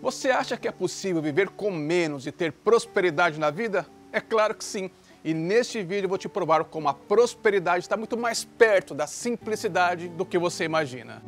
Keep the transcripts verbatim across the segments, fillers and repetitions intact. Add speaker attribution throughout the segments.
Speaker 1: Você acha que é possível viver com menos e ter prosperidade na vida? É claro que sim. E neste vídeo eu vou te provar como a prosperidade está muito mais perto da simplicidade do que você imagina.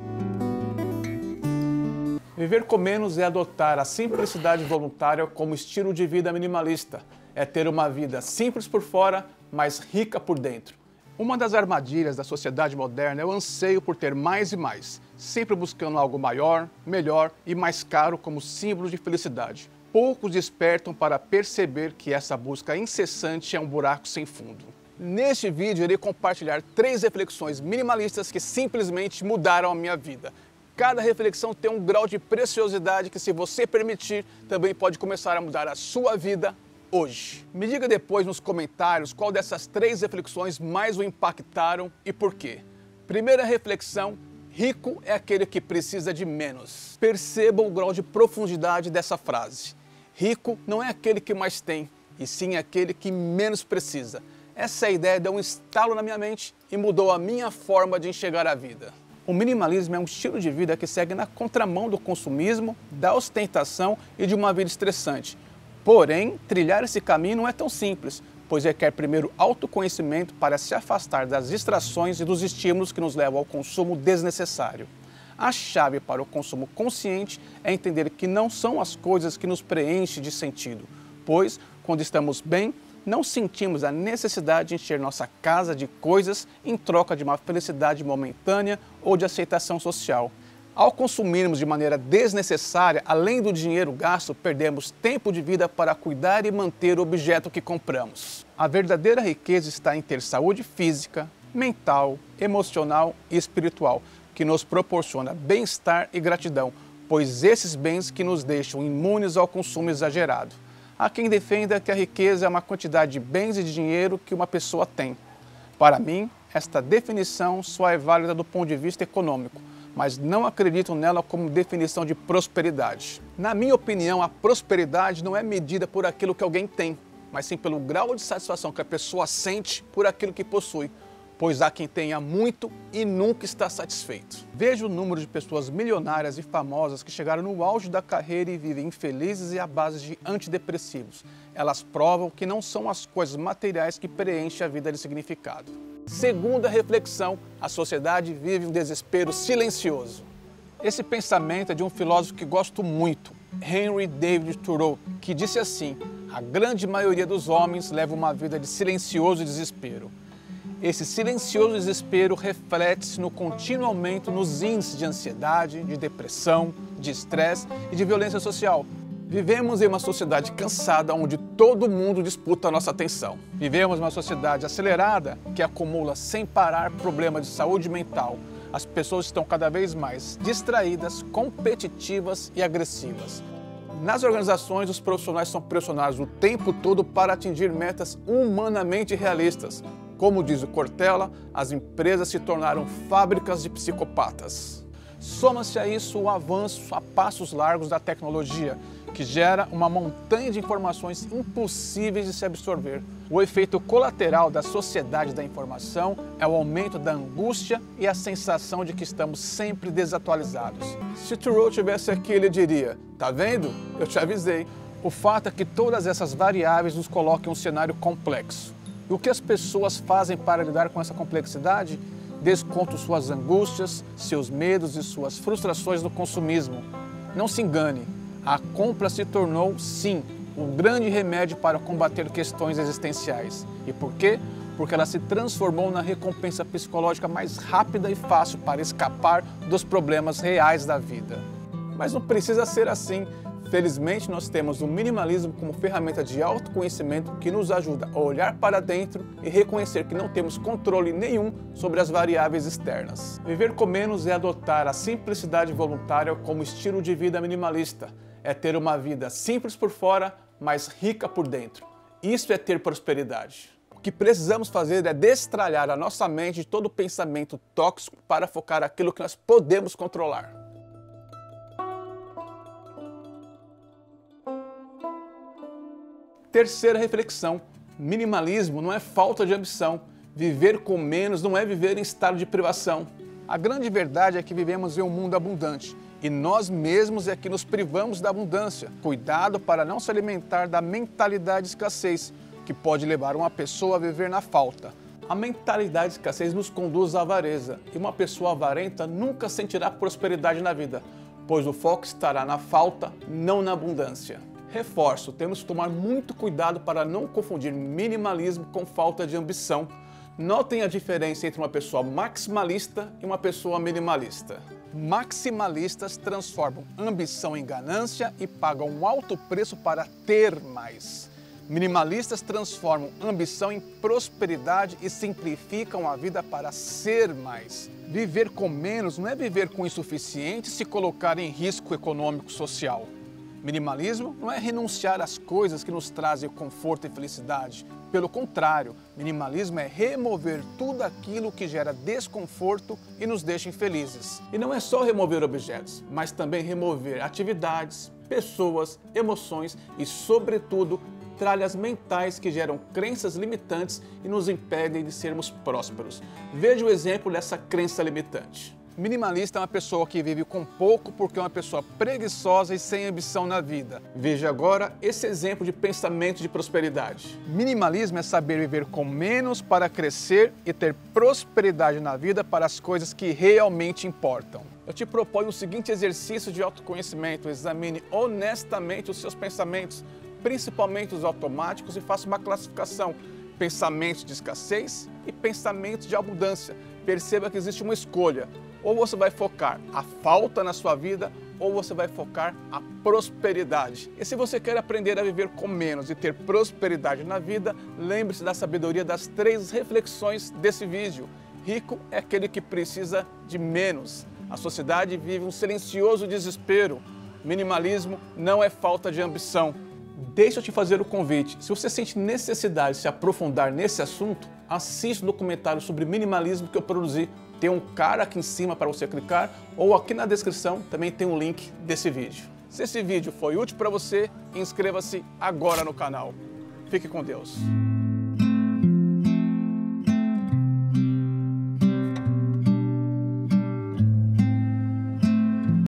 Speaker 1: Viver com menos é adotar a simplicidade voluntária como estilo de vida minimalista. É ter uma vida simples por fora, mas rica por dentro. Uma das armadilhas da sociedade moderna é o anseio por ter mais e mais, sempre buscando algo maior, melhor e mais caro como símbolo de felicidade. Poucos despertam para perceber que essa busca incessante é um buraco sem fundo. Neste vídeo, irei compartilhar três reflexões minimalistas que simplesmente mudaram a minha vida. Cada reflexão tem um grau de preciosidade que, se você permitir, também pode começar a mudar a sua vida hoje. Me diga depois nos comentários qual dessas três reflexões mais o impactaram e por quê. Primeira reflexão: rico é aquele que precisa de menos. Perceba o grau de profundidade dessa frase. Rico não é aquele que mais tem, e sim aquele que menos precisa. Essa ideia deu um estalo na minha mente e mudou a minha forma de enxergar a vida. O minimalismo é um estilo de vida que segue na contramão do consumismo, da ostentação e de uma vida estressante. Porém, trilhar esse caminho não é tão simples, pois requer primeiro autoconhecimento para se afastar das distrações e dos estímulos que nos levam ao consumo desnecessário. A chave para o consumo consciente é entender que não são as coisas que nos preenchem de sentido, pois, quando estamos bem, não sentimos a necessidade de encher nossa casa de coisas em troca de uma felicidade momentânea ou de aceitação social. Ao consumirmos de maneira desnecessária, além do dinheiro gasto, perdemos tempo de vida para cuidar e manter o objeto que compramos. A verdadeira riqueza está em ter saúde física, mental, emocional e espiritual, que nos proporciona bem-estar e gratidão, pois esses bens que nos deixam imunes ao consumo exagerado. Há quem defenda que a riqueza é uma quantidade de bens e de dinheiro que uma pessoa tem. Para mim, esta definição só é válida do ponto de vista econômico, mas não acredito nela como definição de prosperidade. Na minha opinião, a prosperidade não é medida por aquilo que alguém tem, mas sim pelo grau de satisfação que a pessoa sente por aquilo que possui, pois há quem tenha muito e nunca está satisfeito. Veja o número de pessoas milionárias e famosas que chegaram no auge da carreira e vivem infelizes e à base de antidepressivos. Elas provam que não são as coisas materiais que preenchem a vida de significado. Segunda reflexão: a sociedade vive um desespero silencioso. Esse pensamento é de um filósofo que gosto muito, Henry David Thoreau, que disse assim: a grande maioria dos homens leva uma vida de silencioso desespero. Esse silencioso desespero reflete-se no contínuo aumento nos índices de ansiedade, de depressão, de estresse e de violência social. Vivemos em uma sociedade cansada onde todo mundo disputa a nossa atenção. Vivemos uma sociedade acelerada que acumula sem parar problemas de saúde mental. As pessoas estão cada vez mais distraídas, competitivas e agressivas. Nas organizações, os profissionais são pressionados o tempo todo para atingir metas humanamente realistas. Como diz o Cortella, as empresas se tornaram fábricas de psicopatas. Soma-se a isso o avanço a passos largos da tecnologia, que gera uma montanha de informações impossíveis de se absorver. O efeito colateral da sociedade da informação é o aumento da angústia e a sensação de que estamos sempre desatualizados. Se Thoreau estivesse aqui, ele diria: tá vendo? Eu te avisei. O fato é que todas essas variáveis nos colocam em um cenário complexo. E o que as pessoas fazem para lidar com essa complexidade? Descontam suas angústias, seus medos e suas frustrações no consumismo. Não se engane, a compra se tornou, sim, o grande remédio para combater questões existenciais. E por quê? Porque ela se transformou na recompensa psicológica mais rápida e fácil para escapar dos problemas reais da vida. Mas não precisa ser assim. Felizmente, nós temos o minimalismo como ferramenta de autoconhecimento que nos ajuda a olhar para dentro e reconhecer que não temos controle nenhum sobre as variáveis externas. Viver com menos é adotar a simplicidade voluntária como estilo de vida minimalista. É ter uma vida simples por fora, mas rica por dentro. Isso é ter prosperidade. O que precisamos fazer é destralhar a nossa mente de todo pensamento tóxico para focar naquilo que nós podemos controlar. Terceira reflexão: minimalismo não é falta de ambição. Viver com menos não é viver em estado de privação. A grande verdade é que vivemos em um mundo abundante E nós mesmos é que nos privamos da abundância. Cuidado para não se alimentar da mentalidade de escassez, que pode levar uma pessoa a viver na falta. A mentalidade de escassez nos conduz à avareza, e uma pessoa avarenta nunca sentirá prosperidade na vida, pois o foco estará na falta, não na abundância. Reforço, temos que tomar muito cuidado para não confundir minimalismo com falta de ambição. Notem a diferença entre uma pessoa maximalista e uma pessoa minimalista. Maximalistas transformam ambição em ganância e pagam um alto preço para ter mais. Minimalistas transformam ambição em prosperidade e simplificam a vida para ser mais. Viver com menos não é viver com o insuficiente e se colocar em risco econômico social. Minimalismo não é renunciar às coisas que nos trazem conforto e felicidade. Pelo contrário, minimalismo é remover tudo aquilo que gera desconforto e nos deixa infelizes. E não é só remover objetos, mas também remover atividades, pessoas, emoções e, sobretudo, tralhas mentais que geram crenças limitantes e nos impedem de sermos prósperos. Veja o exemplo dessa crença limitante. Minimalista é uma pessoa que vive com pouco porque é uma pessoa preguiçosa e sem ambição na vida. Veja agora esse exemplo de pensamento de prosperidade. Minimalismo é saber viver com menos para crescer e ter prosperidade na vida para as coisas que realmente importam. Eu te proponho o seguinte exercício de autoconhecimento. Examine honestamente os seus pensamentos, principalmente os automáticos, e faça uma classificação: pensamentos de escassez e pensamentos de abundância. Perceba que existe uma escolha. Ou você vai focar a falta na sua vida, ou você vai focar a prosperidade. E se você quer aprender a viver com menos e ter prosperidade na vida, lembre-se da sabedoria das três reflexões desse vídeo. Rico é aquele que precisa de menos. A sociedade vive um silencioso desespero. Minimalismo não é falta de ambição. Deixa eu te fazer o convite. Se você sente necessidade de se aprofundar nesse assunto, assista o documentário sobre minimalismo que eu produzi. Tem um cara aqui em cima para você clicar, ou aqui na descrição também tem um link desse vídeo. Se esse vídeo foi útil para você, inscreva-se agora no canal. Fique com Deus.